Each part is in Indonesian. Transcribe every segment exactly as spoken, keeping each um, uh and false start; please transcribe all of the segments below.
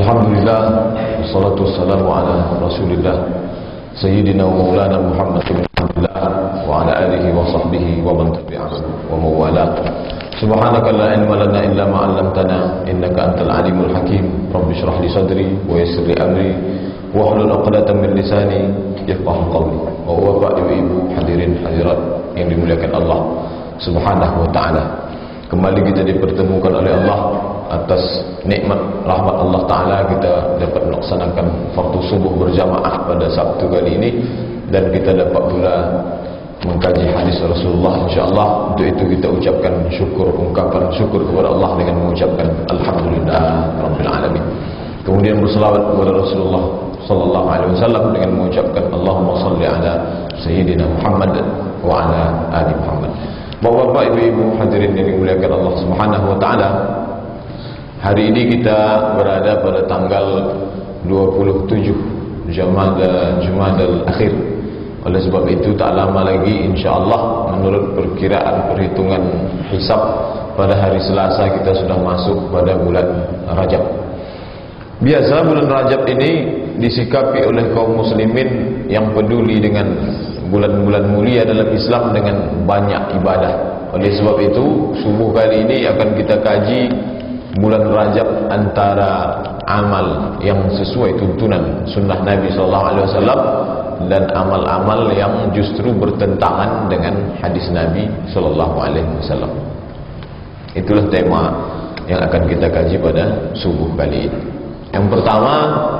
Alhamdulillah, wassalatu wassalamu ala rasulillah Sayyidina wa maulana Muhammad bin Abdullah wa ala alihi wa sahbihi wa man tabi'ahu wa mawala. Subhanaka la ilma lana illa ma 'allamtana innaka antal alimul hakim. Rabbi shrah li sadri wa yassir li amri wa hlul 'uqdatam min lisani yafqahu qawli. Wa bapak ibu hadirin hadirat yang dimuliakan Allah Subhanahu wa taala. Kembali kita dipertemukan oleh Allah atas nikmat rahmat Allah Ta'ala, kita dapat melaksanakan fardu subuh berjamaah pada Sabtu kali ini, dan kita dapat pula mengkaji hadis Rasulullah insyaAllah. Untuk itu kita ucapkan syukur, ungkapan syukur kepada Allah dengan mengucapkan Alhamdulillah Rabbil Alamin. Kemudian berselawat kepada Rasulullah Sallallahu Alaihi Wasallam dengan mengucapkan Allahumma salli ala Sayyidina Muhammad wa ala ali Muhammad. Bapak-bapak, ibu-ibu hadirin yang dimuliakan Allah Subhanahu wa taala, hari ini kita berada pada tanggal dua puluh tujuh Jumadal Jumadal Akhir. Oleh sebab itu tak lama lagi insyaallah menurut perkiraan perhitungan hisab pada hari Selasa kita sudah masuk pada bulan Rajab. Biasa bulan Rajab ini disikapi oleh kaum muslimin yang peduli dengan bulan-bulan mulia dalam Islam dengan banyak ibadah. Oleh sebab itu subuh kali ini akan kita kaji bulan Rajab antara amal yang sesuai tuntunan sunnah Nabi sallallahu alaihi wasallam dan amal-amal yang justru bertentangan dengan hadis Nabi sallallahu alaihi wasallam. Itulah tema yang akan kita kaji pada subuh kali ini. Yang pertama,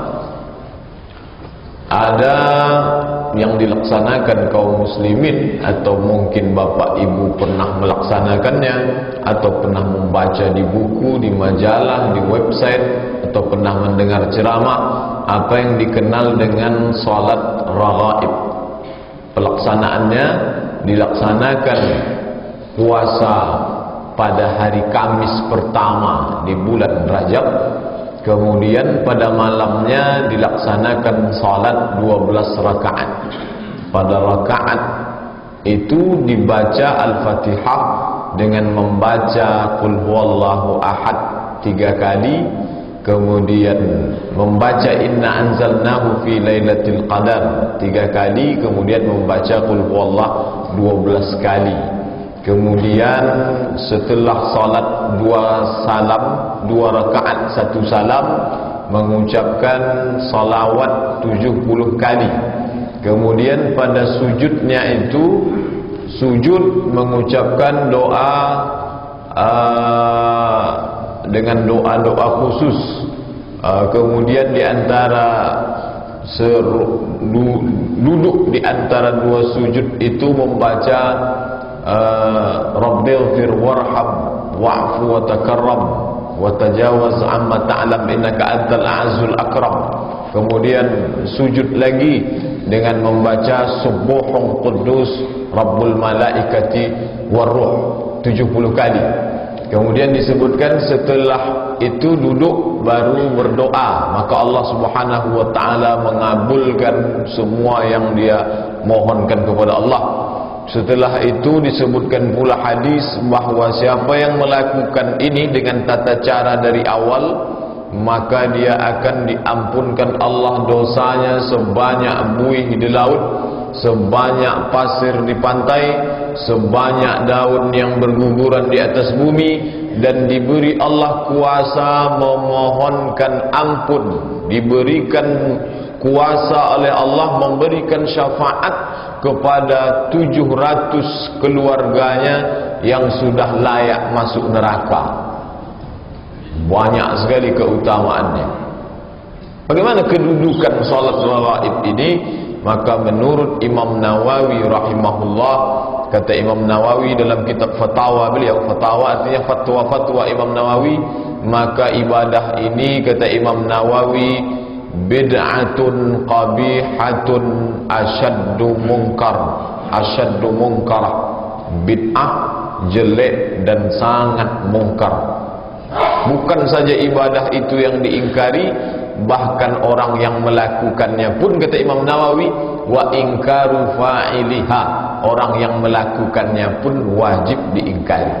ada yang dilaksanakan kaum muslimin, atau mungkin bapak ibu pernah melaksanakannya, atau pernah membaca di buku, di majalah, di website, atau pernah mendengar ceramah, apa yang dikenal dengan salat raghaib. Pelaksanaannya dilaksanakan puasa pada hari Kamis pertama di bulan Rajab. Kemudian pada malamnya dilaksanakan salat dua belas rakaat. Pada rakaat itu dibaca Al-Fatihah dengan membaca Qul huwallahu ahad tiga kali, kemudian membaca Inna anzalnahu fi lailatul qadar tiga kali, kemudian membaca Qul huwallahu dua belas kali. Kemudian setelah salat dua salam, dua rakaat satu salam, mengucapkan salawat tujuh puluh kali. Kemudian pada sujudnya itu sujud mengucapkan doa uh, dengan doa-doa khusus. Uh, kemudian di antara seru, du, duduk di antara dua sujud itu membaca Uh, Rabbighfir warham wa'fu wa takarram wa tajawaz amma ta'lam innaka antal a'azzul akram. Kemudian sujud lagi dengan membaca Subuhun Quddus Rabbul Malaikati Warruh tujuh puluh kali. Kemudian disebutkan setelah itu duduk baru berdoa, maka Allah Subhanahu wa taala mengabulkan semua yang dia mohonkan kepada Allah. Setelah itu disebutkan pula hadis bahawa siapa yang melakukan ini dengan tata cara dari awal, maka dia akan diampunkan Allah dosanya sebanyak buih di laut, sebanyak pasir di pantai, sebanyak daun yang berguguran di atas bumi, dan diberi Allah kuasa memohonkan ampun, diberikan kuasa oleh Allah memberikan syafaat kepada tujuh ratus keluarganya yang sudah layak masuk neraka. Banyak sekali keutamaannya. Bagaimana kedudukan salat raghaib ini? Maka menurut Imam Nawawi rahimahullah, kata Imam Nawawi dalam kitab fatwa beliau, fatwa artinya fatwa-fatwa Imam Nawawi, maka ibadah ini kata Imam Nawawi bid'atun qabihatun asyaddu munkar asyaddu munkar, bid'ah jelek dan sangat mungkar. Bukan saja ibadah itu yang diingkari, bahkan orang yang melakukannya pun kata Imam Nawawi wa ingkaru fa'iliha, orang yang melakukannya pun wajib diingkari.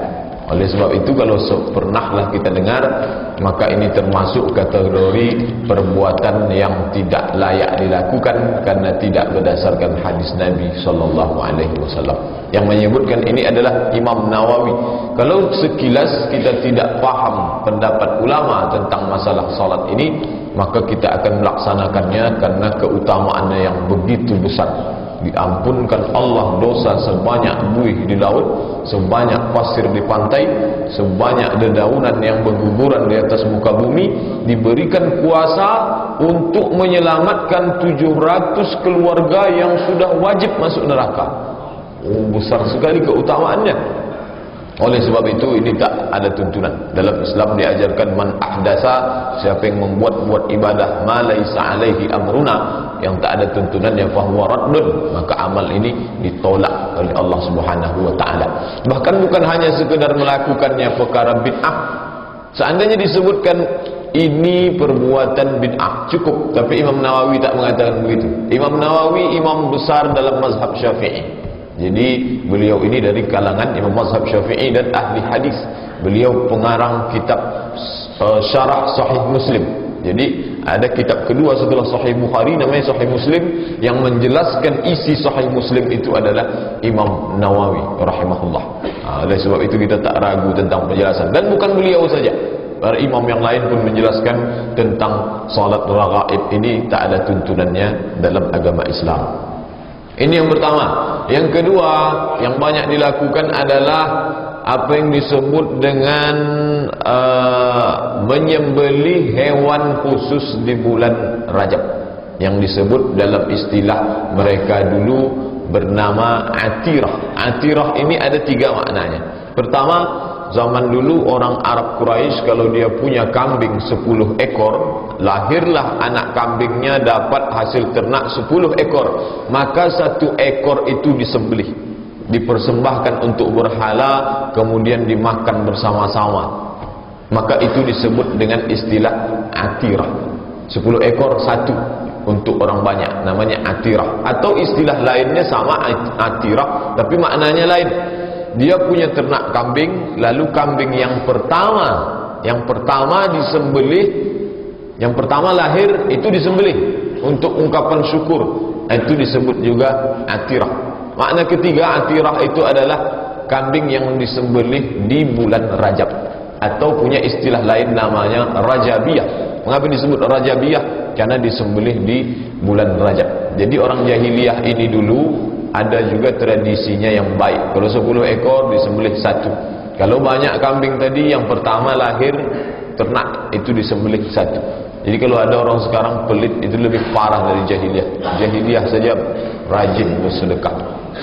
Oleh sebab itu kalau pernahlah kita dengar, maka ini termasuk kategori perbuatan yang tidak layak dilakukan karena tidak berdasarkan hadis Nabi sallallahu alaihi wasallam. Yang menyebutkan ini adalah Imam Nawawi. Kalau sekilas kita tidak paham pendapat ulama tentang masalah salat ini, maka kita akan melaksanakannya karena keutamaannya yang begitu besar. Diampunkan Allah dosa sebanyak buih di laut, sebanyak pasir di pantai, sebanyak dedaunan yang berguguran di atas muka bumi. Diberikan kuasa untuk menyelamatkan tujuh ratus keluarga yang sudah wajib masuk neraka. Oh, besar sekali keutamaannya. Oleh sebab itu ini tak ada tuntunan. Dalam Islam diajarkan man ahdasa, siapa yang membuat-buat ibadah ma laisa alaihi amruna, yang tak ada tuntunannya fahuwa raddun, maka amal ini ditolak oleh Allah Subhanahu wa taala. Bahkan bukan hanya sekedar melakukannya perkara bid'ah. Seandainya disebutkan ini perbuatan bid'ah cukup, tapi Imam Nawawi tak mengatakan begitu. Imam Nawawi imam besar dalam mazhab Syafi'i. Jadi beliau ini dari kalangan imam mazhab Syafi'i dan ahli hadis. Beliau pengarang kitab uh, syarah Sahih Muslim. Jadi ada kitab kedua setelah Sahih Bukhari namanya Sahih Muslim, yang menjelaskan isi Sahih Muslim itu adalah Imam Nawawi rahimahullah. Uh, oleh sebab itu kita tak ragu tentang penjelasan. Dan bukan beliau saja, para imam yang lain pun menjelaskan tentang salat raghaib ini tak ada tuntunannya dalam agama Islam. Ini yang pertama. Yang kedua yang banyak dilakukan adalah apa yang disebut dengan uh, menyembelih hewan khusus di bulan Rajab, yang disebut dalam istilah mereka dulu bernama atirah. Atirah ini ada tiga maknanya. Pertama, zaman dulu orang Arab Quraisy kalau dia punya kambing sepuluh ekor, lahirlah anak kambingnya dapat hasil ternak sepuluh ekor, maka satu ekor itu disembelih, dipersembahkan untuk berhala, kemudian dimakan bersama-sama. Maka itu disebut dengan istilah atirah. Sepuluh ekor satu untuk orang banyak, namanya atirah. Atau istilah lainnya sama atirah, tapi maknanya lain. Dia punya ternak kambing, lalu kambing yang pertama yang pertama disembelih, yang pertama lahir itu disembelih untuk ungkapan syukur, itu disebut juga atirah. Makna ketiga atirah itu adalah kambing yang disembelih di bulan Rajab, atau punya istilah lain namanya Rajabiyah. Mengapa disebut Rajabiyah? Karena disembelih di bulan Rajab. Jadi orang jahiliyah ini dulu ada juga tradisinya yang baik. Kalau sepuluh ekor disembelih satu. Kalau banyak kambing tadi, yang pertama lahir ternak itu disembelih satu. Jadi kalau ada orang sekarang pelit, itu lebih parah dari jahiliyah. Jahiliyah saja rajin bersedekah,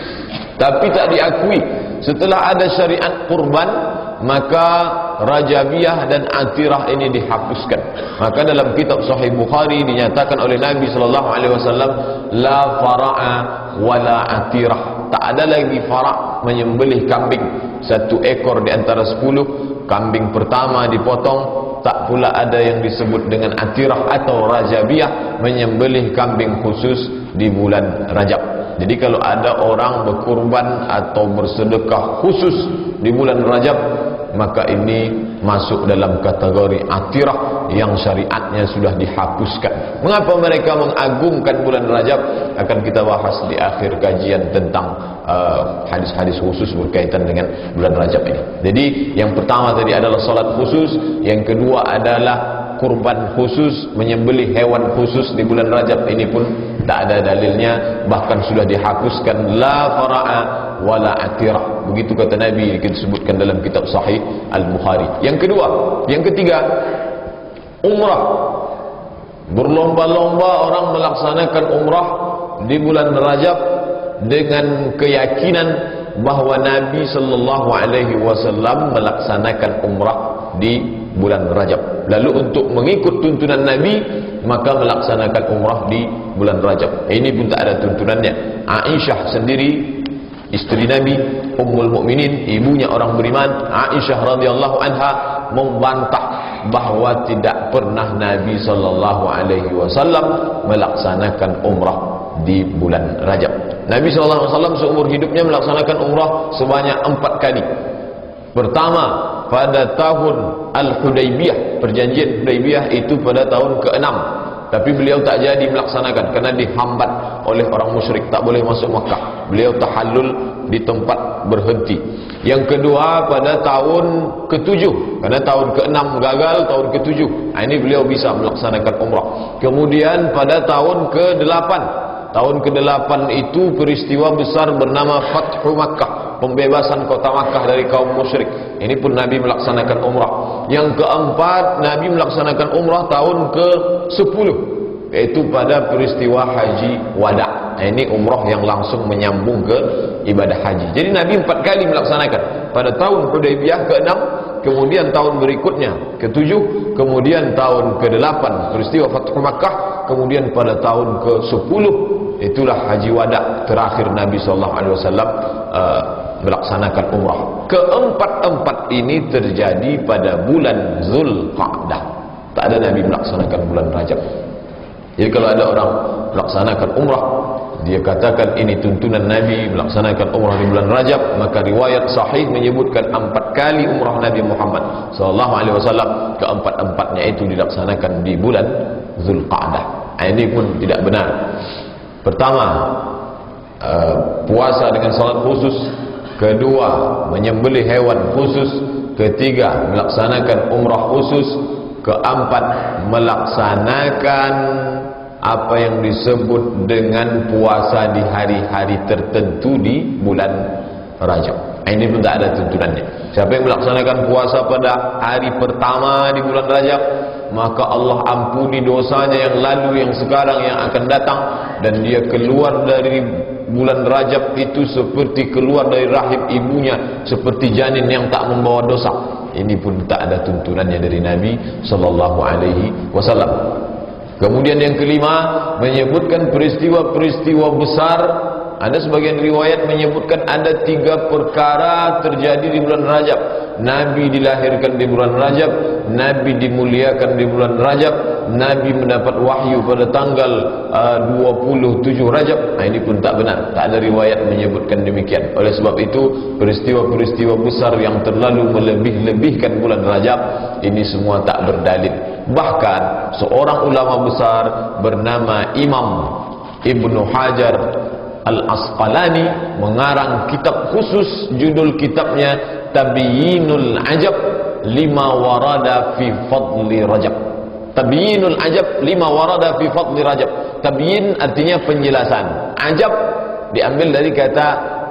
tapi tak diakui. Setelah ada syariat kurban, maka Rajabiyah dan atirah ini dihapuskan. Maka dalam kitab Sahih Bukhari dinyatakan oleh Nabi sallallahu alaihi wasallam, la fara'a wala atirah. Tak ada lagi fara', menyembelih kambing satu ekor di antara sepuluh. Kambing pertama dipotong. Tak pula ada yang disebut dengan atirah atau Rajabiyah, menyembelih kambing khusus di bulan Rajab. Jadi kalau ada orang berkurban atau bersedekah khusus di bulan Rajab, maka ini masuk dalam kategori atirah yang syariatnya sudah dihapuskan. Mengapa mereka mengagungkan bulan Rajab? Akan kita bahas di akhir kajian tentang hadis-hadis uh, khusus berkaitan dengan bulan Rajab ini. Jadi yang pertama tadi adalah salat khusus, yang kedua adalah kurban khusus, menyembelih hewan khusus di bulan Rajab. Ini pun tak ada dalilnya, bahkan sudah dihapuskan, la fara'a wala atirah. Begitu kata Nabi, disebutkan dalam kitab Sahih Al-Bukhari. Yang kedua, yang ketiga, umrah. Berlomba-lomba orang melaksanakan umrah di bulan Rajab dengan keyakinan bahwa Nabi sallallahu alaihi wasallam melaksanakan umrah di bulan Rajab. Lalu untuk mengikut tuntunan Nabi, maka melaksanakan umrah di bulan Rajab. Ini pun tak ada tuntunannya. Aisyah sendiri, istri Nabi, Ummul Mukminin, ibunya orang beriman, Aisyah radhiyallahu anha membantah bahwa tidak pernah Nabi sallallahu alaihi wasallam melaksanakan umrah di bulan Rajab. Nabi sallallahu alaihi wasallam seumur hidupnya melaksanakan umrah sebanyak empat kali. Pertama, pada tahun Al-Hudaybiyah, perjanjian Hudaybiyah itu pada tahun keenam. Tapi beliau tak jadi melaksanakan kerana dihambat oleh orang musyrik, tak boleh masuk Makkah. Beliau tahallul di tempat berhenti. Yang kedua, pada tahun ketujuh, kerana tahun keenam gagal, tahun ketujuh, ini beliau bisa melaksanakan umrah. Kemudian pada tahun kedelapan, tahun kedelapan itu peristiwa besar bernama Fathu Makkah, pembebasan kota Makkah dari kaum musyrik. Ini pun Nabi melaksanakan umrah. Yang keempat, Nabi melaksanakan umrah tahun ke sepuluh, yaitu pada peristiwa Haji Wada. Ini umrah yang langsung menyambung ke ibadah haji. Jadi Nabi empat kali melaksanakan. Pada tahun Hudaybiyah keenam, kemudian tahun berikutnya ketujuh, kemudian tahun kedelapan peristiwa Fathu Makkah, kemudian pada tahun ke sepuluh itulah Haji Wada terakhir Nabi sallallahu alaihi wasallam uh, melaksanakan umrah. Keempat-empat ini terjadi pada bulan Zulqa'dah. Tak ada Nabi melaksanakan bulan Rajab. Jadi kalau ada orang melaksanakan umrah, dia katakan ini tuntunan Nabi melaksanakan umrah di bulan Rajab, maka riwayat sahih menyebutkan empat kali umrah Nabi Muhammad sallallahu alaihi wasallam, keempat-empatnya itu dilaksanakan di bulan Zulqa'dah. Ini pun tidak benar. Pertama, uh, puasa dengan salat khusus. Kedua, menyembelih hewan khusus. Ketiga, melaksanakan umrah khusus. Keempat, melaksanakan apa yang disebut dengan puasa di hari-hari tertentu di bulan Rajab. Ini pun tak ada tuntunannya. Siapa yang melaksanakan puasa pada hari pertama di bulan Rajab, maka Allah ampuni dosanya yang lalu, yang sekarang, yang akan datang, dan dia keluar dari bulan Rajab itu seperti keluar dari rahim ibunya, seperti janin yang tak membawa dosa. Ini pun tak ada tuntunannya dari Nabi sallallahu alaihi wasallam. Kemudian yang kelima, menyebutkan peristiwa-peristiwa besar. Ada sebagian riwayat menyebutkan ada tiga perkara terjadi di bulan Rajab. Nabi dilahirkan di bulan Rajab, Nabi dimuliakan di bulan Rajab, Nabi mendapat wahyu pada tanggal uh, dua puluh tujuh Rajab. Nah, ini pun tak benar, tak ada riwayat menyebutkan demikian. Oleh sebab itu, peristiwa-peristiwa besar yang terlalu melebih-lebihkan bulan Rajab, ini semua tak berdalil. Bahkan seorang ulama besar bernama Imam Ibnu Hajar Al-Asqalani mengarang kitab khusus, judul kitabnya Tabyinul Ajab lima warada fi fadli Rajab. Tabyinul Ajab lima warada fi fadli Rajab. Tabyin artinya penjelasan. Ajab diambil dari kata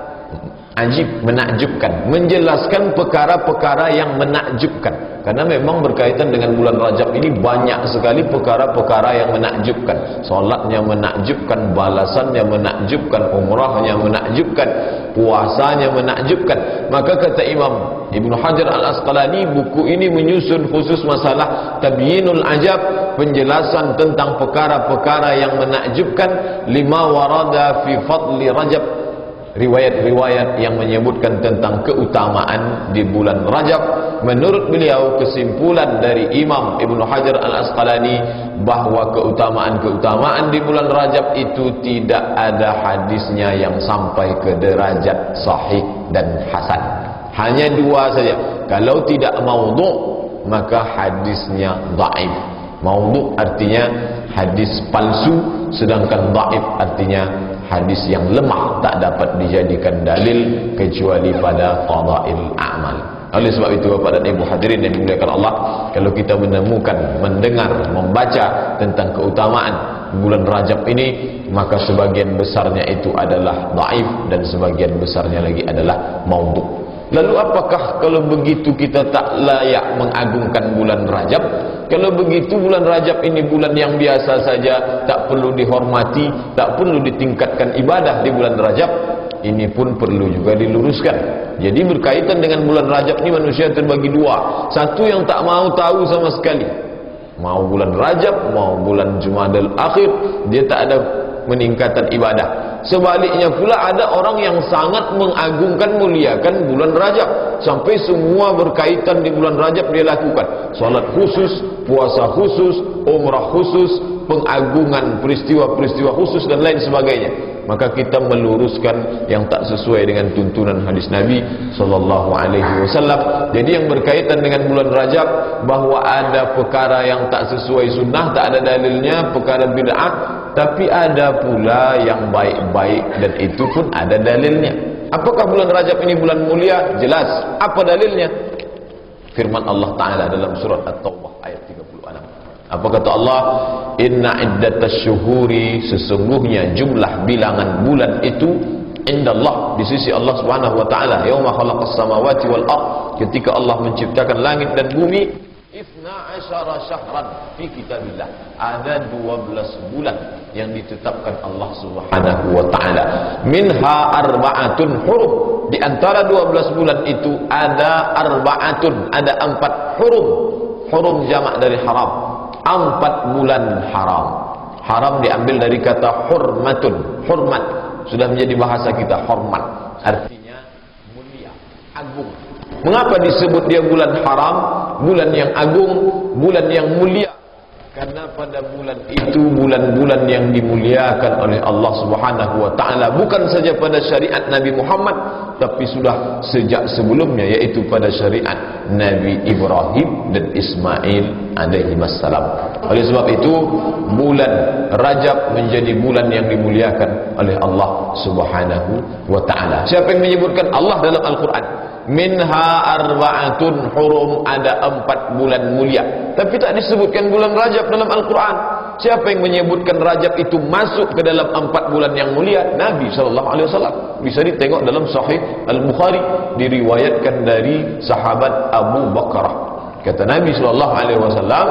ajib, menakjubkan, menjelaskan perkara-perkara yang menakjubkan. Karena memang berkaitan dengan bulan Rajab ini banyak sekali perkara-perkara yang menakjubkan. Solatnya menakjubkan, balasannya menakjubkan, umrahnya menakjubkan, puasanya menakjubkan. Maka kata Imam Ibnu Hajar Al-Asqalani, buku ini menyusun khusus masalah Tabyinul Ajab, penjelasan tentang perkara-perkara yang menakjubkan, lima warada fi fadli Rajab, riwayat-riwayat yang menyebutkan tentang keutamaan di bulan Rajab. Menurut beliau, kesimpulan dari Imam Ibnu Hajar Al-Asqalani bahwa keutamaan-keutamaan di bulan Rajab itu tidak ada hadisnya yang sampai ke derajat sahih dan hasan. Hanya dua saja. Kalau tidak maudhu', maka hadisnya dhaif. Maudhu' artinya hadis palsu, sedangkan dhaif artinya hadis yang lemah, tak dapat dijadikan dalil kecuali pada fadail a'mal. Oleh sebab itu, Bapak dan Ibu hadirin yang dimuliakan Allah, kalau kita menemukan, mendengar, membaca tentang keutamaan bulan Rajab ini, maka sebagian besarnya itu adalah dhaif dan sebagian besarnya lagi adalah maudhu'. Lalu apakah kalau begitu kita tak layak mengagungkan bulan Rajab? Kalau begitu bulan Rajab ini bulan yang biasa saja, tak perlu dihormati, tak perlu ditingkatkan ibadah di bulan Rajab. Ini pun perlu juga diluruskan. Jadi berkaitan dengan bulan Rajab ini manusia terbagi dua. Satu yang tak mau tahu sama sekali, mau bulan Rajab, mau bulan Jumadil Akhir, dia tak ada meningkatan ibadah. Sebaliknya pula ada orang yang sangat mengagungkan, muliakan bulan Rajab, sampai semua berkaitan di bulan Rajab dia lakukan. Salat khusus, puasa khusus, umrah khusus, pengagungan peristiwa-peristiwa khusus dan lain sebagainya, maka kita meluruskan yang tak sesuai dengan tuntunan hadis Nabi sallallahu alaihi wasallam. Jadi yang berkaitan dengan bulan Rajab, bahwa ada perkara yang tak sesuai sunnah, tak ada dalilnya, perkara bid'ah, tapi ada pula yang baik-baik dan itu pun ada dalilnya. Apakah bulan Rajab ini bulan mulia? Jelas. Apa dalilnya? Firman Allah Ta'ala dalam surat At-Taubah ayat tiga puluh enam. Apa kata Allah? Inna iddatas syuhuri, sesungguhnya jumlah bilangan bulan itu indallah, di sisi Allah Subhanahu wa taala, yauma khalaqas samawati wal ard, ketika Allah menciptakan langit dan bumi, isna asyara syahran fi kitabillah, ada dua belas bulan yang ditetapkan Allah Subhanahu wa taala. Minha arba'atun hurum, di antara dua belas bulan itu ada arba'atun, ada empat hurum. Hurum jamak dari haram, empat bulan haram. Haram diambil dari kata hurmatun, hormat, sudah menjadi bahasa kita, hormat, artinya mulia, agung. Mengapa disebut dia bulan haram, bulan yang agung, bulan yang mulia? Karena pada bulan itu bulan-bulan yang dimuliakan oleh Allah Subhanahu wa taala, bukan saja pada syariat Nabi Muhammad, tapi sudah sejak sebelumnya, yaitu pada syariat Nabi Ibrahim dan Ismail alaihi wassalam. Oleh sebab itu bulan Rajab menjadi bulan yang dimuliakan oleh Allah Subhanahu wa taala. Siapa yang menyebutkan? Allah dalam Al-Qur'an. Minha arba'atun hurum, ada empat bulan mulia, tapi tak disebutkan bulan Rajab dalam Al-Quran. Siapa yang menyebutkan Rajab itu masuk ke dalam empat bulan yang mulia? Nabi sallallahu alaihi wasallam. Bisa ditengok dalam Sahih Al-Bukhari, diriwayatkan dari sahabat Abu Bakrah. Kata Nabi sallallahu alaihi wasallam,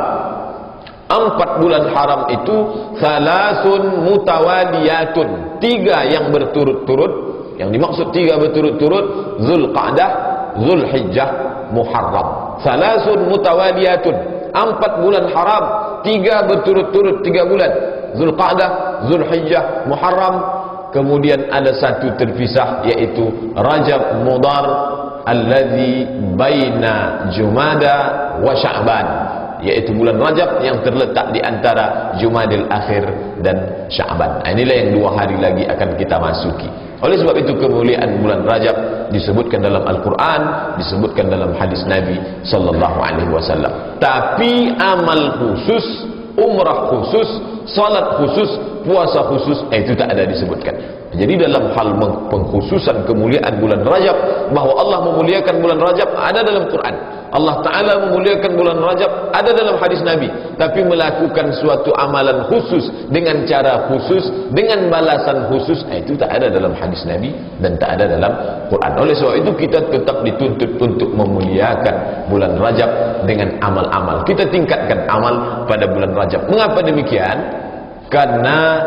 empat bulan haram itu thalathun mutawaliyatun, tiga yang berturut-turut. Yang dimaksud tiga berturut-turut, Zulqa'dah, Zulhijjah, Muharram. Salasun mutawaliyatun, empat bulan haram, tiga berturut-turut, tiga bulan. Zulqa'dah, Zulhijjah, Muharram. Kemudian ada satu terpisah, yaitu Rajab Mudar, alladzi baina Jumada wa Sya'ban, yaitu bulan Rajab yang terletak di antara Jumadil Akhir dan Sya'ban. Inilah yang dua hari lagi akan kita masuki. Oleh sebab itu kemuliaan bulan Rajab disebutkan dalam Al-Quran, disebutkan dalam hadis Nabi sallallahu alaihi wasallam. Tapi amal khusus, umrah khusus, salat khusus, puasa khusus, eh, itu tak ada disebutkan. Jadi dalam hal pengkhususan kemuliaan bulan Rajab, bahwa Allah memuliakan bulan Rajab, ada dalam Quran. Allah Ta'ala memuliakan bulan Rajab, ada dalam hadis Nabi. Tapi melakukan suatu amalan khusus, dengan cara khusus, dengan balasan khusus, eh, itu tak ada dalam hadis Nabi dan tak ada dalam Quran. Oleh sebab itu kita tetap dituntut untuk memuliakan bulan Rajab dengan amal-amal. Kita tingkatkan amal pada bulan Rajab. Mengapa demikian? Karena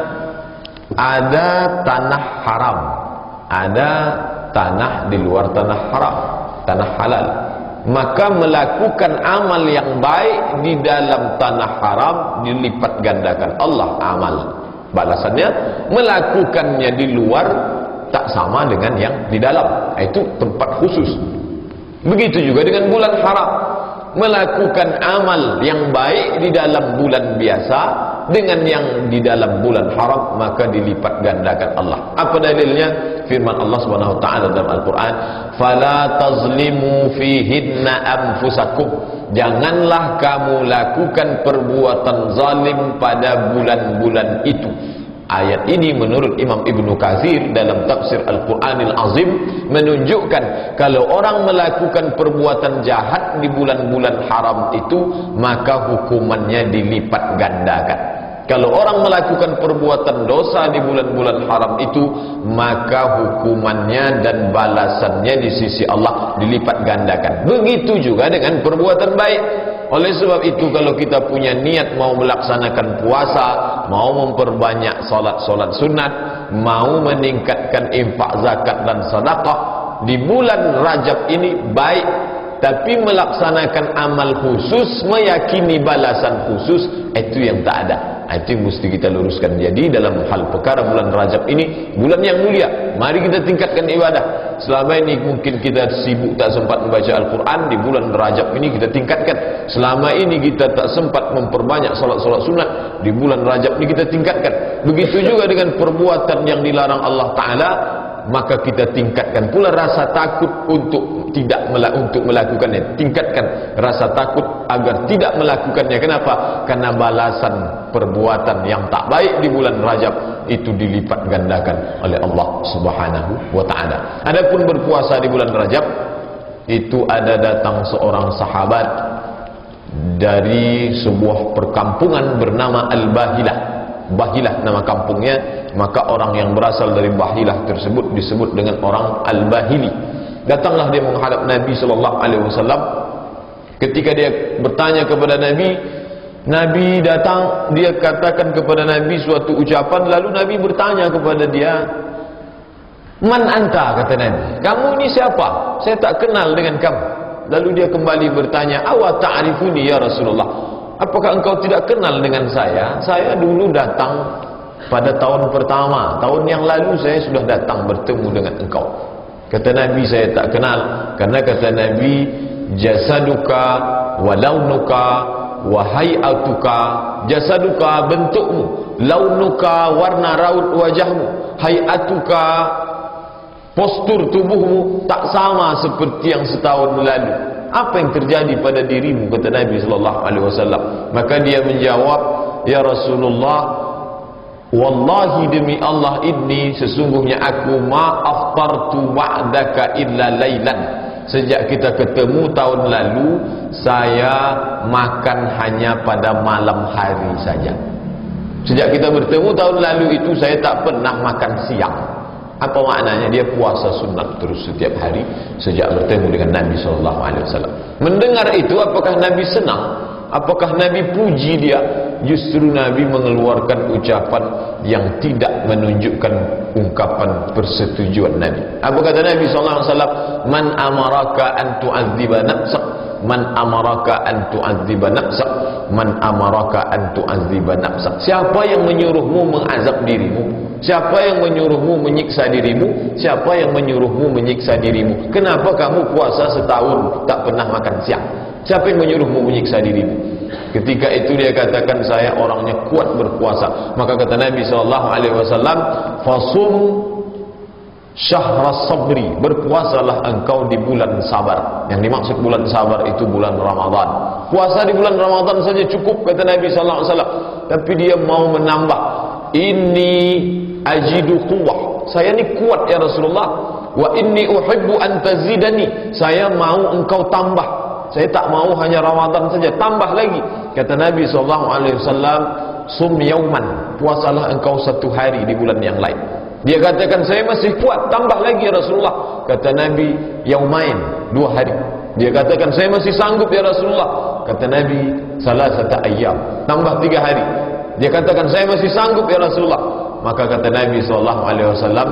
ada tanah haram, ada tanah di luar tanah haram, tanah halal. Maka melakukan amal yang baik di dalam tanah haram dilipat gandakan Allah amal balasannya. Melakukannya di luar tak sama dengan yang di dalam, itu tempat khusus. Begitu juga dengan bulan haram. Melakukan amal yang baik di dalam bulan biasa dengan yang di dalam bulan haram, maka dilipat gandakan Allah. Apa dalilnya? Firman Allah Subhanahu wa taala dalam Al-Qur'an, "Fala tazlimu fihinna anfusakum." Janganlah kamu lakukan perbuatan zalim pada bulan-bulan itu. Ayat ini menurut Imam Ibnu Katsir dalam tafsir Al-Quranil Azim menunjukkan kalau orang melakukan perbuatan jahat di bulan-bulan haram itu, maka hukumannya dilipat gandakan. Kalau orang melakukan perbuatan dosa di bulan-bulan haram itu, maka hukumannya dan balasannya di sisi Allah dilipat gandakan. Begitu juga dengan perbuatan baik. Oleh sebab itu kalau kita punya niat mau melaksanakan puasa, mau memperbanyak solat-solat sunat, mau meningkatkan infak, zakat dan sedekah di bulan Rajab ini, baik Tapi melaksanakan amal khusus, meyakini balasan khusus, itu yang tak ada. Itu yang mesti kita luruskan. Jadi dalam hal perkara bulan Rajab ini, bulan yang mulia, mari kita tingkatkan ibadah. Selama ini mungkin kita sibuk tak sempat membaca Al-Quran, di bulan Rajab ini kita tingkatkan. Selama ini kita tak sempat memperbanyak solat-solat sunat, di bulan Rajab ini kita tingkatkan. Begitu juga dengan perbuatan yang dilarang Allah Ta'ala, maka kita tingkatkan pula rasa takut untuk tidak untuk melakukannya. Tingkatkan rasa takut agar tidak melakukannya. Kenapa? Karena balasan perbuatan yang tak baik di bulan Rajab itu dilipat gandakan oleh Allah Subhanahu wa Ta'ala. Adapun berpuasa di bulan Rajab, itu ada datang seorang sahabat dari sebuah perkampungan bernama Al-Bahilah. Bahilah nama kampungnya, maka orang yang berasal dari Bahilah tersebut disebut dengan orang Al-Bahili. Datanglah dia menghadap Nabi sallallahu alaihi wasallam. Ketika dia bertanya kepada Nabi, Nabi datang, dia katakan kepada Nabi suatu ucapan, lalu Nabi bertanya kepada dia, "Man anta?" kata Nabi. "Kamu ini siapa? Saya tak kenal dengan kamu." Lalu dia kembali bertanya, "Awa ta'rifuni ya Rasulullah? Apakah engkau tidak kenal dengan saya? Saya dulu datang pada tahun pertama, tahun yang lalu saya sudah datang bertemu dengan engkau." Kata Nabi, "Saya tak kenal." Karena kata Nabi, "Jasaduka wa launuka wa hay'atuka." Jasaduka bentukmu, launuka warna raut wajahmu, hay'atuka postur tubuhmu tak sama seperti yang setahun lalu. Apa yang terjadi pada dirimu?" kata Nabi sallallahu alaihi wasallam. Maka dia menjawab, "Ya Rasulullah, wallahi demi Allah, ini sesungguhnya aku ma aftartu ba'daka illa lailan." Sejak kita ketemu tahun lalu, saya makan hanya pada malam hari saja. Sejak kita bertemu tahun lalu itu, saya tak pernah makan siang. Apa maknanya? Dia puasa sunat terus setiap hari sejak bertemu dengan Nabi sallallahu alaihi wasallam. Mendengar itu, apakah Nabi senang? Apakah Nabi puji dia? Justru Nabi mengeluarkan ucapan yang tidak menunjukkan ungkapan persetujuan Nabi. Apa kata Nabi sallallahu alaihi wasallam? "Man amaraka an tu'adziba nafsak, man amaraka an tu'adziba nafsak, man amaraka an tu'adziba nafsak." Siapa yang menyuruhmu mengazab dirimu? Siapa yang menyuruhmu menyiksa dirimu? Siapa yang menyuruhmu menyiksa dirimu? Kenapa kamu puasa setahun tak pernah makan siang? Siapa yang menyuruhmu menyiksa dirimu? Ketika itu dia katakan, "Saya orangnya kuat berpuasa." Maka kata Nabi sallallahu alaihi wasallam, "Fasum syahras sabri." Berpuasalah engkau di bulan sabar. Yang dimaksud bulan sabar itu bulan Ramadan. Puasa di bulan Ramadan saja cukup, kata Nabi sallallahu alaihi wasallam. Tapi dia mau menambah, "Inni ajidu quwwah." Saya ni kuat ya Rasulullah. "Wa inni uhibbu an tazidani." Saya mau engkau tambah. Saya tak mau hanya Ramadan saja, tambah lagi. Kata Nabi sallallahu alaihi wasallam, "Sum yauman." Puasalah engkau satu hari di bulan yang lain. Dia katakan, "Saya masih kuat, tambah lagi ya Rasulullah." Kata Nabi, "Yaumain." Dua hari. Dia katakan, "Saya masih sanggup ya Rasulullah." Kata Nabi, "Salasata ayyam." Tambah tiga hari. Dia katakan, "Saya masih sanggup ya Rasulullah." Maka kata Nabi sallallahu alaihi wasallam,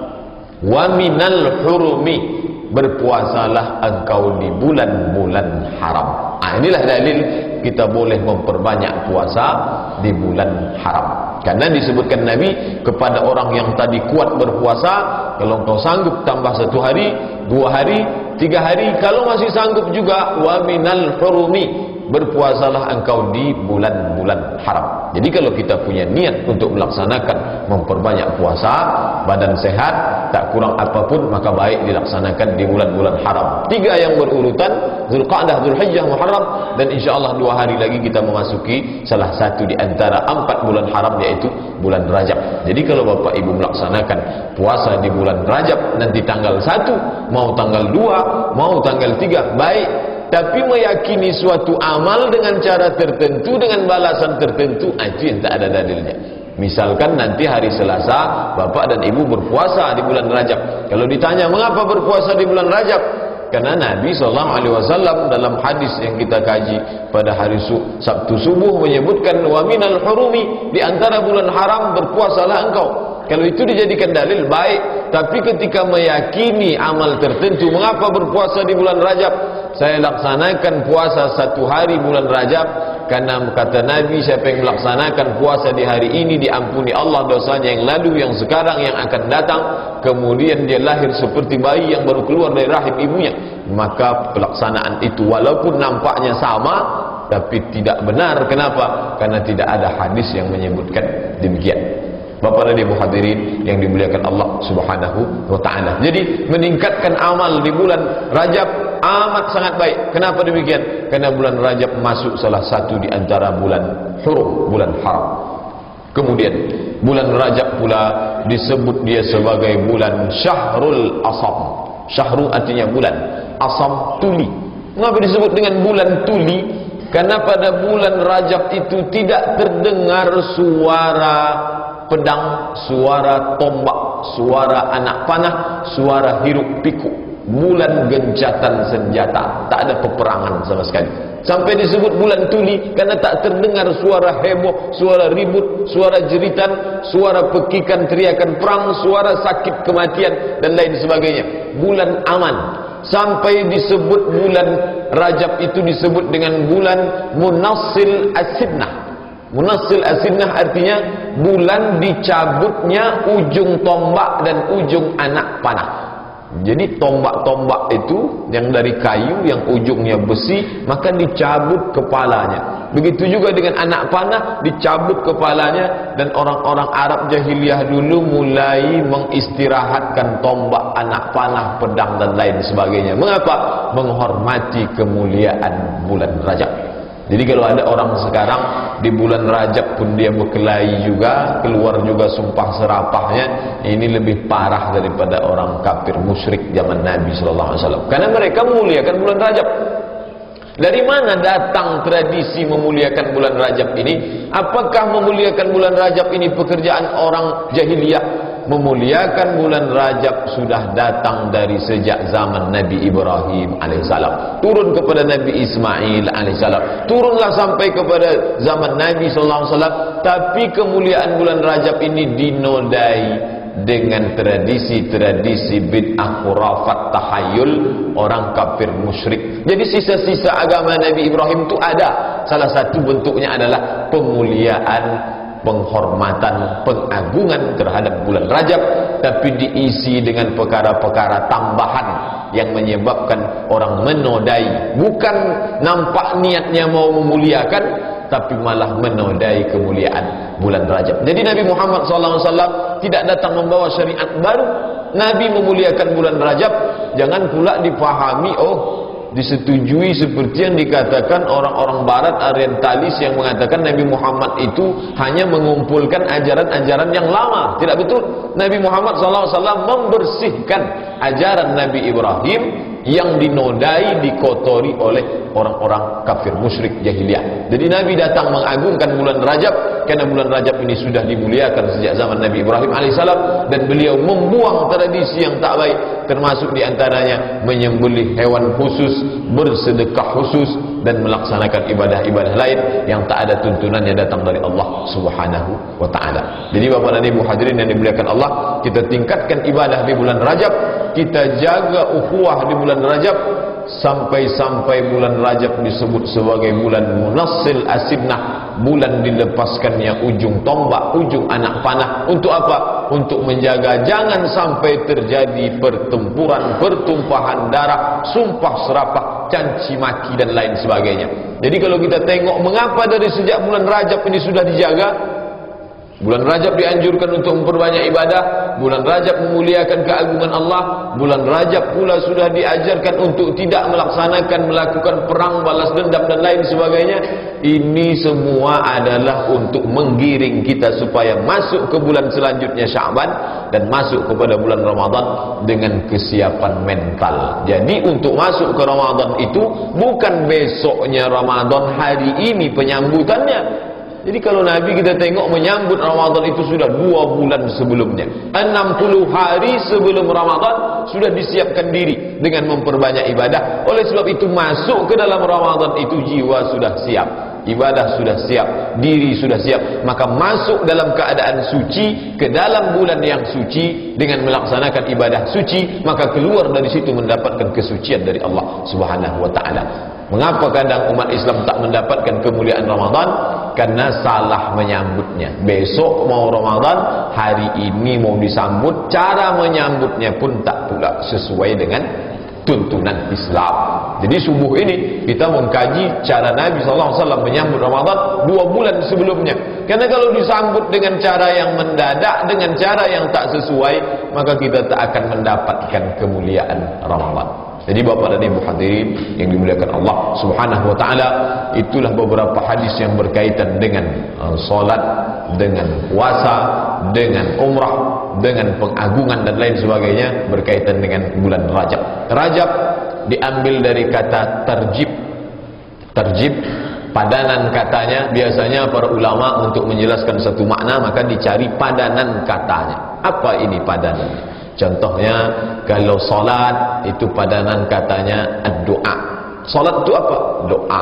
"Wa minal hurumi." Berpuasalah engkau di bulan-bulan haram. Ah, inilah dalil kita boleh memperbanyak puasa di bulan haram. Karena disebutkan Nabi kepada orang yang tadi kuat berpuasa, kalau engkau sanggup tambah satu hari, dua hari, tiga hari. Kalau masih sanggup juga, wa minal hurumi. Berpuasalah engkau di bulan-bulan haram. Jadi kalau kita punya niat untuk melaksanakan memperbanyak puasa, badan sehat, tak kurang apapun, maka baik dilaksanakan di bulan-bulan haram. Tiga yang berurutan, Zulqa'dah, Zulhijjah, Muharram, dan insyaAllah dua hari lagi kita memasuki salah satu di antara empat bulan haram, yaitu bulan Rajab. Jadi kalau Bapak Ibu melaksanakan puasa di bulan Rajab, nanti tanggal satu, mau tanggal dua, mau tanggal tiga, baik. Tapi meyakini suatu amal dengan cara tertentu, dengan balasan tertentu, itu yang tak ada dalilnya. Misalkan nanti hari Selasa, Bapak dan Ibu berpuasa di bulan Rajab. Kalau ditanya, mengapa berpuasa di bulan Rajab? Karena Nabi sallallahu alaihi wasallam dalam hadis yang kita kaji pada hari Sabtu subuh menyebutkan, "Wa minal hurumi." Di antara bulan haram berpuasalah engkau. Kalau itu dijadikan dalil, baik. Tapi ketika meyakini amal tertentu, mengapa berpuasa di bulan Rajab? Saya laksanakan puasa satu hari bulan Rajab karena kata Nabi, siapa yang melaksanakan puasa di hari ini diampuni Allah dosanya yang lalu, yang sekarang, yang akan datang. Kemudian dia lahir seperti bayi yang baru keluar dari rahim ibunya. Maka pelaksanaan itu walaupun nampaknya sama, tapi tidak benar. Kenapa? Karena tidak ada hadis yang menyebutkan demikian. Bapak dan Ibu hadirin yang dimuliakan Allah Subhanahu wa taala. Jadi meningkatkan amal di bulan Rajab amat sangat baik. Kenapa demikian? Karena bulan Rajab masuk salah satu di antara bulan hurum, bulan haram. Kemudian bulan Rajab pula disebut dia sebagai bulan Syahrul Asam. Syahrul artinya bulan, Asam tuli. Mengapa disebut dengan bulan tuli? Karena pada bulan Rajab itu tidak terdengar suara pedang, suara tombak, suara anak panah, suara hiruk pikuk, bulan gencatan senjata, tak ada peperangan sama sekali. Sampai disebut bulan tuli karena tak terdengar suara heboh, suara ribut, suara jeritan, suara pekikan teriakan perang, suara sakit kematian dan lain sebagainya. Bulan aman. Sampai disebut bulan Rajab itu disebut dengan bulan Munassil As-Sidnah. Munassil As-Sidnah artinya bulan dicabutnya ujung tombak dan ujung anak panah. Jadi tombak-tombak itu yang dari kayu, yang ujungnya besi, maka dicabut kepalanya. Begitu juga dengan anak panah, dicabut kepalanya. Dan orang-orang Arab jahiliyah dulu mulai mengistirahatkan tombak, anak panah, pedang dan lain sebagainya. Mengapa? Menghormati kemuliaan bulan Rajab. Jadi kalau ada orang sekarang di bulan Rajab pun dia berkelahi juga, keluar juga sumpah serapahnya, ini lebih parah daripada orang kafir musyrik zaman Nabi sallallahu alaihi wasallam. Karena mereka memuliakan bulan Rajab. Dari mana datang tradisi memuliakan bulan Rajab ini? Apakah memuliakan bulan Rajab ini pekerjaan orang jahiliyah? Memuliakan bulan Rajab sudah datang dari sejak zaman Nabi Ibrahim alaihissalam, turun kepada Nabi Ismail alaihissalam, turunlah sampai kepada zaman Nabi sallallahu alaihi wasallam. Tapi kemuliaan bulan Rajab ini dinodai dengan tradisi-tradisi bid'ah, khurafat, tahayul orang kafir musyrik. Jadi sisa-sisa agama Nabi Ibrahim itu ada. Salah satu bentuknya adalah pemuliaan, penghormatan, pengagungan terhadap bulan Rajab, tapi diisi dengan perkara-perkara tambahan yang menyebabkan orang menodai. Bukan nampak niatnya mau memuliakan, tapi malah menodai kemuliaan bulan Rajab. Jadi Nabi Muhammad sallallahu alaihi wasallam tidak datang membawa syariat baru. Nabi memuliakan bulan Rajab. Jangan pula dipahami, oh disetujui seperti yang dikatakan orang-orang barat orientalis yang mengatakan Nabi Muhammad itu hanya mengumpulkan ajaran-ajaran yang lama. Tidak betul. Nabi Muhammad sallallahu alaihi wasallam membersihkan ajaran Nabi Ibrahim yang dinodai, dikotori oleh orang-orang kafir musyrik jahiliyah. Jadi Nabi datang mengagungkan bulan Rajab karena bulan Rajab ini sudah dimuliakan sejak zaman Nabi Ibrahim alaihissalam, dan beliau membuang tradisi yang tak baik, termasuk diantaranya menyembelih hewan khusus, bersedekah khusus, dan melaksanakan ibadah-ibadah lain yang tak ada tuntunannya datang dari Allah Subhanahu wa taala. Jadi Bapak dan Ibu hadirin yang dimuliakan Allah, kita tingkatkan ibadah di bulan Rajab, kita jaga ukhuwah di bulan Rajab, sampai-sampai bulan Rajab disebut sebagai bulan Munassil As-Sidnah, bulan dilepaskannya ujung tombak, ujung anak panah. Untuk apa? Untuk menjaga jangan sampai terjadi pertempuran, pertumpahan darah, sumpah serapah, caci maki dan lain sebagainya. Jadi kalau kita tengok mengapa dari sejak bulan Rajab ini sudah dijaga. Bulan Rajab dianjurkan untuk memperbanyak ibadah, bulan Rajab memuliakan keagungan Allah, bulan Rajab pula sudah diajarkan untuk tidak melaksanakan, melakukan perang, balas dendam dan lain sebagainya. Ini semua adalah untuk menggiring kita supaya masuk ke bulan selanjutnya Sya'ban dan masuk kepada bulan Ramadan dengan kesiapan mental. Jadi untuk masuk ke Ramadan itu bukan besoknya Ramadan, hari ini penyambutannya. Jadi kalau Nabi kita tengok menyambut Ramadan itu sudah dua bulan sebelumnya, enam puluh hari sebelum Ramadan sudah disiapkan diri dengan memperbanyak ibadah. Oleh sebab itu masuk ke dalam Ramadan itu jiwa sudah siap. ibadah sudah siap, diri sudah siap, maka masuk dalam keadaan suci ke dalam bulan yang suci dengan melaksanakan ibadah suci, maka keluar dari situ mendapatkan kesucian dari Allah Subhanahu wa taala. Mengapa kadang umat Islam tak mendapatkan kemuliaan Ramadan? Karena salah menyambutnya. Besok mau Ramadan, hari ini mau disambut, cara menyambutnya pun tak pula sesuai dengan tuntunan Islam. Jadi subuh ini kita mengkaji cara Nabi sallallahu alaihi wasallam menyambut Ramadan dua bulan sebelumnya. Karena kalau disambut dengan cara yang mendadak, dengan cara yang tak sesuai, maka kita tak akan mendapatkan kemuliaan Ramadan. Jadi Bapak dan Ibu hadirin yang dimuliakan Allah Subhanahu wa taala, itulah beberapa hadis yang berkaitan dengan uh, salat, dengan puasa, dengan umrah, dengan pengagungan dan lain sebagainya berkaitan dengan bulan Rajab. Rajab diambil dari kata tarjib. Tarjib padanan katanya. Biasanya para ulama untuk menjelaskan satu makna maka dicari padanan katanya. Apa ini padanan? Contohnya kalau salat itu padanan katanya ad-doa. Salat itu apa? Doa.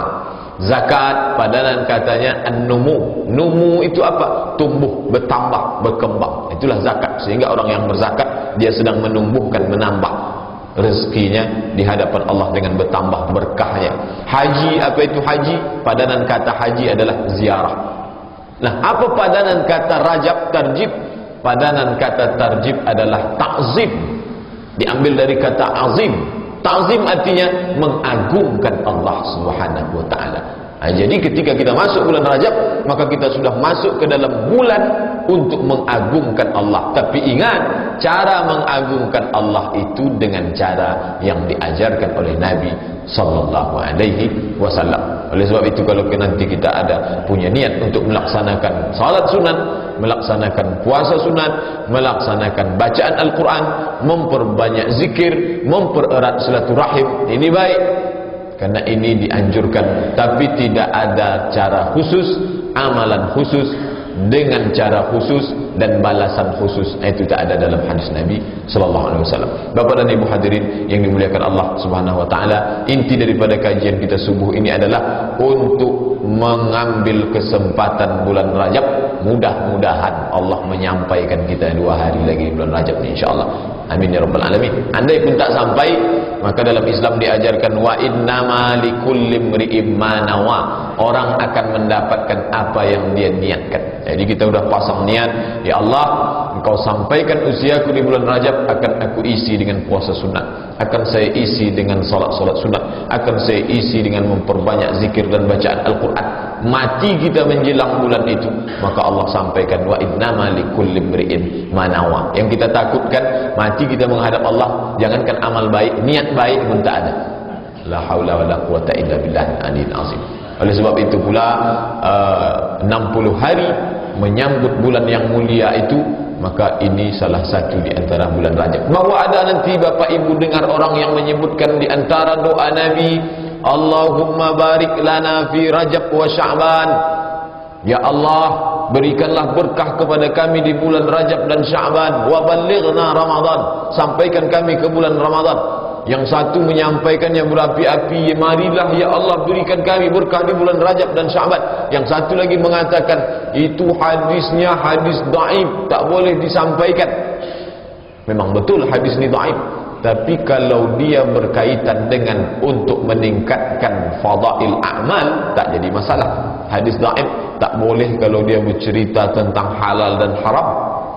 Zakat padanan katanya an-numu. Numu itu apa? Tumbuh, bertambah, berkembang. Itulah zakat. Sehingga orang yang berzakat dia sedang menumbuhkan, menambah rezekinya di hadapan Allah dengan bertambah berkahnya. Haji, apa itu haji? Padanan kata haji adalah ziarah. Nah, apa padanan kata Rajab tarjib? Padanan kata tarjib adalah ta'zim. Diambil dari kata azim. Ta'zim artinya mengagungkan Allah Subhanahu wa taala. Nah, jadi ketika kita masuk bulan Rajab, maka kita sudah masuk ke dalam bulan untuk mengagungkan Allah. Tapi ingat, cara mengagungkan Allah itu dengan cara yang diajarkan oleh Nabi sallallahu alaihi wasallam. Oleh sebab itu kalau nanti kita ada punya niat untuk melaksanakan salat sunat, melaksanakan puasa sunat, melaksanakan bacaan Al-Quran, memperbanyak zikir, mempererat silaturahim, ini baik. Karena ini dianjurkan, tapi tidak ada cara khusus, amalan khusus, dengan cara khusus dan balasan khusus. Itu tak ada dalam hadis Nabi sallallahu alaihi wasallam. Bapak dan Ibu hadirin yang dimuliakan Allah Subhanahu wa taala, inti daripada kajian kita subuh ini adalah untuk mengambil kesempatan bulan Rajab. Mudah-mudahan Allah menyampaikan kita dua hari lagi bulan Rajab ini insyaallah. Amin ya rabbal alamin. Andai pun tak sampai, maka dalam Islam diajarkan wa innama likulli imri'in ma nawa. Orang akan mendapatkan apa yang dia niatkan. Jadi kita sudah pasang niat, ya Allah, Engkau sampaikan usiaku di bulan Rajab, akan aku isi dengan puasa sunat, akan saya isi dengan salat-salat sunat, akan saya isi dengan memperbanyak zikir dan bacaan Al-Quran. Mati kita menjelang bulan itu, maka Allah sampaikan wa innama likulli imri'in ma nawa. Yang kita takutkan mati kita menghadap Allah, jangankan amal baik, niat baik pun tak ada. La haula wala quwata illa billahil aliyyil azim. Oleh sebab itu pula uh, enam puluh hari menyambut bulan yang mulia itu, maka ini salah satu di antara bulan Rajab. Bahwa ada nanti Bapak Ibu dengar orang yang menyebutkan di antara doa Nabi, Allahumma barik lana fi Rajab wa Sya'ban. Ya Allah, berikanlah berkah kepada kami di bulan Rajab dan Sya'ban, wa ballighna Ramadan, sampaikan kami ke bulan Ramadan. Yang satu menyampaikannya berapi-api, marilah ya Allah berikan kami berkah di bulan Rajab dan Sya'ban. Yang satu lagi mengatakan itu hadisnya hadis dhaif, tak boleh disampaikan. Memang betul hadis ini dhaif, tapi kalau dia berkaitan dengan untuk meningkatkan fadail a'mal, tak jadi masalah. Hadis dhaif tak boleh kalau dia bercerita tentang halal dan haram,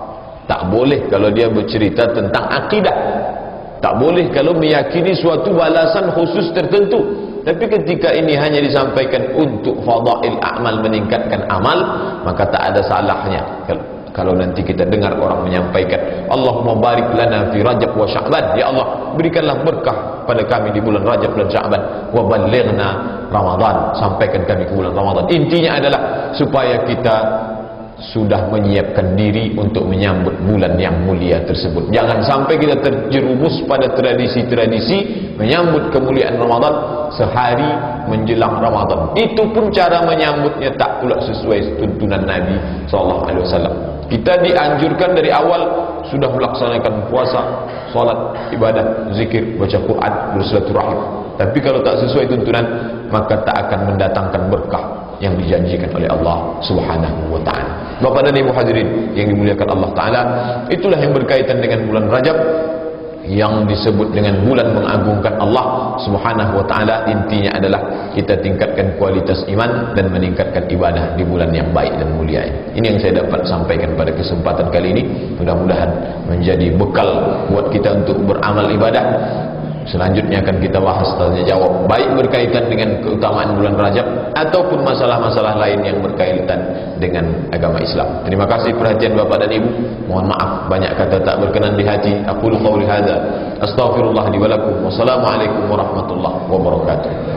tak boleh kalau dia bercerita tentang akidah, tak boleh kalau meyakini suatu balasan khusus tertentu. Tapi ketika ini hanya disampaikan untuk fadail a'mal, meningkatkan amal, maka tak ada salahnya kalau nanti kita dengar orang menyampaikan Allahumma barik lana fi Rajab wa Sya'ban, ya Allah berikanlah berkah pada kami di bulan Rajab dan Sya'ban, wa ballighna Ramadan, sampaikan kami ke bulan Ramadan. Intinya adalah supaya kita sudah menyiapkan diri untuk menyambut bulan yang mulia tersebut. Jangan sampai kita terjerumus pada tradisi-tradisi menyambut kemuliaan Ramadan sehari menjelang Ramadan. Itu pun cara menyambutnya tak pula sesuai tuntunan Nabi sallallahu alaihi wasallam. Kita dianjurkan dari awal sudah melaksanakan puasa, salat, ibadah, zikir, baca Quran, bersilaturahim. Tapi kalau tak sesuai tuntunan, maka tak akan mendatangkan berkah. yang dijanjikan oleh Allah Subhanahu wa taala. Bapak dan Ibu hadirin yang dimuliakan Allah taala, itulah yang berkaitan dengan bulan Rajab yang disebut dengan bulan mengagungkan Allah Subhanahu wa taala. Intinya adalah kita tingkatkan kualitas iman dan meningkatkan ibadah di bulan yang baik dan mulia ini. Ini yang saya dapat sampaikan pada kesempatan kali ini. Mudah-mudahan menjadi bekal buat kita untuk beramal ibadah. Selanjutnya akan kita bahas tanya jawab, baik berkaitan dengan keutamaan bulan Rajab ataupun masalah-masalah lain yang berkaitan dengan agama Islam. Terima kasih perhatian Bapak dan Ibu. Mohon maaf banyak kata tak berkenan di hati. Aqulu qawli hadza, astaghfirullah li wa lakum. Wassalamualaikum warahmatullahi wabarakatuh.